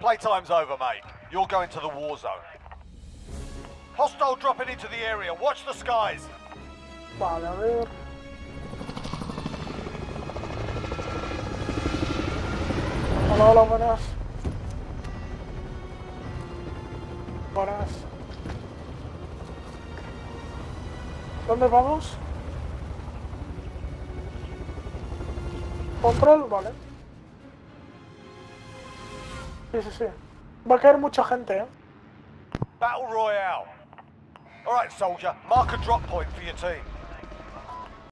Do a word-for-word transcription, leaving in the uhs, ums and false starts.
Playtime's over, mate. You're going to the war zone. Hostile dropping into the area. Watch the skies. Vale, a ver. Hola, hola, buenas. Buenas. ¿Dónde vamos? Control, vale. Sí, sí, sí. Va a caer mucha gente, eh. Battle Royale. Alright, soldier. Mark a drop point for your team.